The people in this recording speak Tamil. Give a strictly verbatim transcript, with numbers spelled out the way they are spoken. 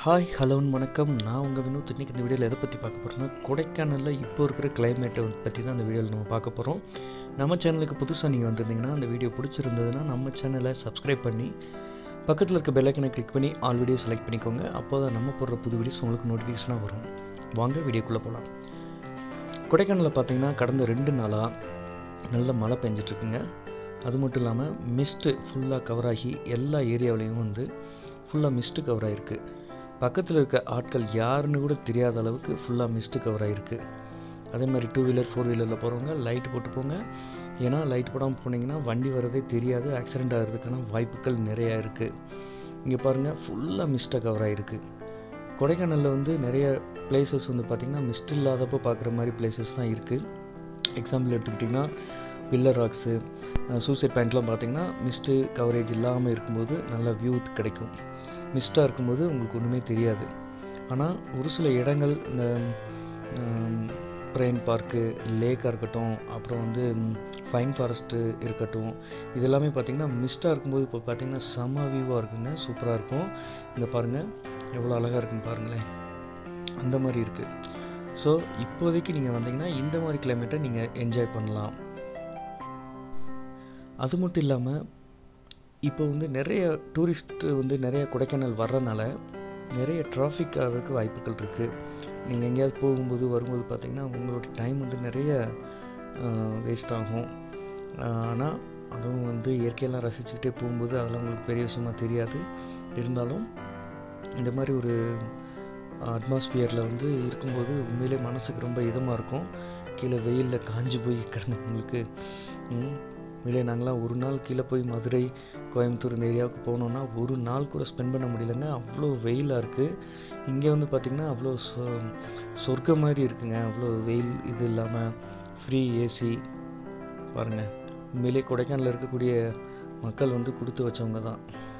ஹாய் ஹலோ வணக்கம். நான் உங்கள் வினோத். இன்றைக்கி இந்த வீடியோவில் எதை பற்றி பார்க்க போகிறோன்னா, கொடைக்கானலில் இப்போ இருக்கிற கிளைமேட்டை பற்றி தான் அந்த வீடியோவில் நம்ம பார்க்க போகிறோம். நம்ம சேனலுக்கு புதுசாக நீங்கள் வந்திருந்தீங்கன்னா அந்த வீடியோ பிடிச்சிருந்ததுன்னா நம்ம சேனலை சப்ஸ்கிரைப் பண்ணி பக்கத்தில் இருக்க பெல் ஐக்கனை கிளிக் பண்ணி ஆல் வீடியோ செலக்ட் பண்ணிக்கோங்க. அப்போ தான் நம்ம போடுற புது வீடியோஸ் உங்களுக்கு நோட்டிஃபிகேஷனாக வரும். வாங்க வீடியோக்குள்ளே போகலாம். கொடைக்கானலில் பார்த்தீங்கன்னா கடந்த ரெண்டு நாளாக நல்ல மழை பெஞ்சிட்ருக்குங்க. அது மட்டும் இல்லாமல் மிஸ்ட்டு ஃபுல்லாக கவர் ஆகி எல்லா ஏரியாவிலையும் வந்து ஃபுல்லாக மிஸ்ட்டு கவர் ஆகிருக்கு. பக்கத்தில் இருக்க ஆட்கள் யாருன்னு கூட தெரியாத அளவுக்கு ஃபுல்லாக மிஸ்ட்டு கவர் ஆகிருக்கு. அதே மாதிரி டூ வீலர் ஃபோர் வீலரில் போகிறவங்க லைட் போட்டு போங்க. ஏன்னா லைட் போடாமல் போனீங்கன்னா வண்டி வரதே தெரியாது, ஆக்சிடெண்ட் ஆகிறதுக்கான வாய்ப்புகள் நிறையா இருக்குது. இங்கே பாருங்கள், ஃபுல்லாக மிஸ்ட்டை கவர் ஆகிருக்கு. கொடைக்கானலில் வந்து நிறைய பிளேசஸ் வந்து பார்த்திங்கன்னா மிஸ்ட் இல்லாதப்போ பார்க்குற மாதிரி பிளேசஸ் தான் இருக்குது. எக்ஸாம்பிள் எடுத்துக்கிட்டிங்கன்னா பில்லர் ராக்ஸு, சூசைட் பாயிண்ட்லாம் பார்த்திங்கன்னா மிஸ்ட்டு கவரேஜ் இல்லாமல் இருக்கும்போது நல்லா வியூ கிடைக்கும். மிஸ்ட்டாக இருக்கும்போது உங்களுக்கு ஒன்றுமே தெரியாது. ஆனால் ஒரு சில இடங்கள் இந்த பிரையன்ட் பார்க்கு, லேக்காக இருக்கட்டும், அப்புறம் வந்து ஃபைன் ஃபாரஸ்ட்டு இருக்கட்டும், இதெல்லாமே பார்த்திங்கன்னா மிஸ்ட்டாக இருக்கும்போது இப்போ பார்த்திங்கன்னா செம்ம வியூவாக இருக்குங்க, சூப்பராக இருக்கும். இங்கே பாருங்கள் எவ்வளோ அழகாக இருக்குன்னு பாருங்களேன், அந்த மாதிரி இருக்குது. ஸோ இப்போதைக்கு நீங்கள் வந்தீங்கன்னா இந்த மாதிரி கிளைமேட்டை நீங்கள் என்ஜாய் பண்ணலாம். அது மட்டும் இல்லாமல் இப்போ வந்து நிறைய டூரிஸ்ட்டு வந்து நிறைய கொடைக்கானல் வர்றதுனால நிறைய டிராஃபிக் ஆகிறதுக்கு வாய்ப்புகள் இருக்குது. நீங்கள் எங்கேயாவது போகும்போது வரும்போது பார்த்திங்கன்னா உங்களோட டைம் வந்து நிறைய வேஸ்ட் ஆகும். ஆனால் அதுவும் வந்து இயற்கையெல்லாம் ரசிச்சுக்கிட்டே போகும்போது அதெல்லாம் உங்களுக்கு பெரிய விஷயமாக தெரியாது. இருந்தாலும் இந்த மாதிரி ஒரு அட்மாஸ்பியரில் வந்து இருக்கும்போது உண்மையிலே மனசுக்கு ரொம்ப இதமாக இருக்கும். கீழே வெயிலில் காஞ்சி போய் கிடந்தவங்களுக்கு உண்மையிலே நாங்களாம் ஒரு நாள் கீழே போய் மதுரை, கோயம்புத்தூர் இந்த ஏரியாவுக்கு போனோன்னா ஒரு நாள் கூட ஸ்பெண்ட் பண்ண முடியலங்க, அவ்வளோ வெயிலாக இருக்குது. இங்கே வந்து பார்த்திங்கன்னா அவ்வளோ சொ சொர்க்கம் மாதிரி இருக்குங்க. அவ்வளோ வெயில் இது இல்லாமல் ஃப்ரீ ஏசி பாருங்கள். உண்மையிலே கொடைக்கானலில் இருக்கக்கூடிய மக்கள் வந்து கொடுத்து வச்சவங்க தான்.